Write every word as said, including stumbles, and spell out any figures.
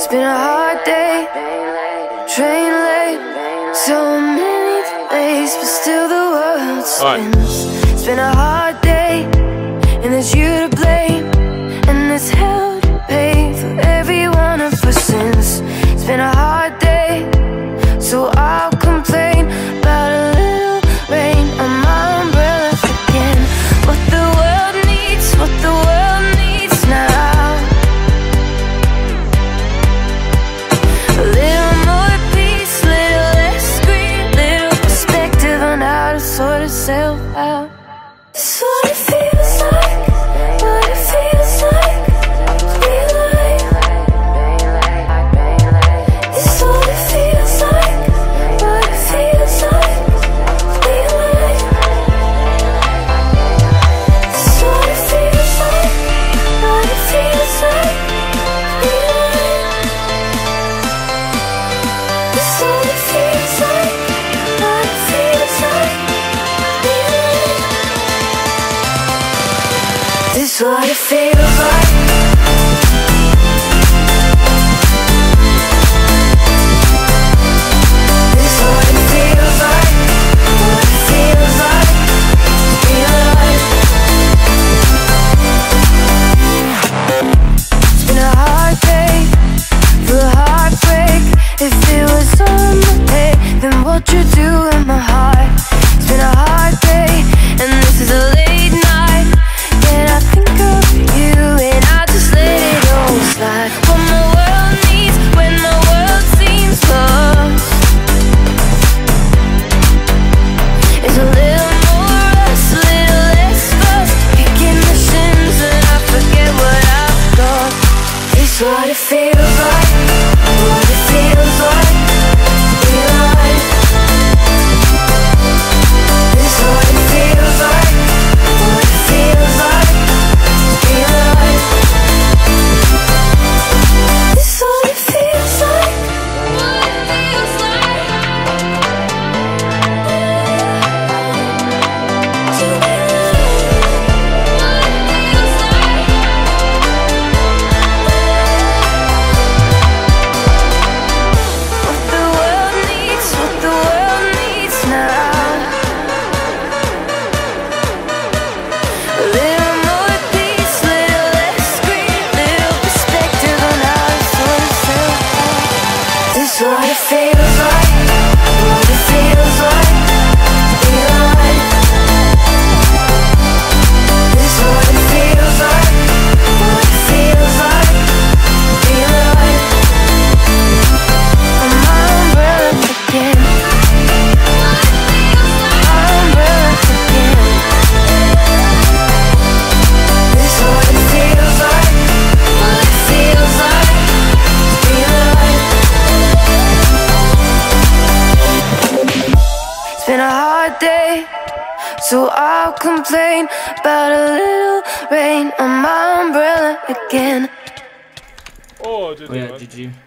It's been a hard day, train late, so many delays, but still the world spins. It's been a hard day, and it's you to blame, and it's hell to pay for every one of our sins. It's been a hard day, so I'll complain about a little rain on my umbrella again. What the world needs, what the world needs now. A little more peace, little less greed, little perspective on how to sort itself out. It's what it feels like, what it feels like to be alive. It's what it feels like, what it feels like to be alive. It's what it feels like, what it feels like to be alive. It's what it feels like, what it feels like to be alive. This is what it feels like. This is what it feels like. What it feels like to be alive. It's been a hard day, full of heartbreak. If it was on the way, then what you do in my heart? It's been a hard day, and this is a late night. Yet I think of you, and I just let it all slide. What my world needs when my world seems lost is a little more us, a little less fuss, picking the sins, and I forget what I've got. It's what it feels like, what it feels like to be alive. It's what it feels like, what it feels like to be alive. It's what it feels like, what it feels like to be what the world needs, what the world needs now. A little more peace, little less greed, little perspective on how to sort itself out. This is what it feels like, what it feels like to be alive. This is what it feels like, what it feels like to be alive. On my umbrella again, my umbrella again. This is what it feels like, what it feels like to be alive. It's been a hard day, so I'll complain about a little rain on my umbrella again. Oh, G G. Oh yeah, G G.